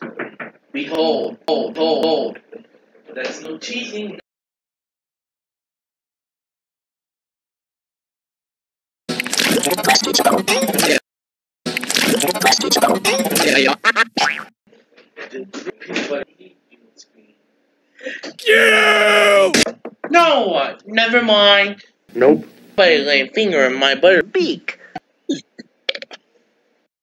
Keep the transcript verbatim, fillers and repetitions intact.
Behold, hold, hold, hold. There's no cheating. Yeah. Yeah, yeah. You! No, never mind. Nope. Somebody laying finger in my Butterbeak.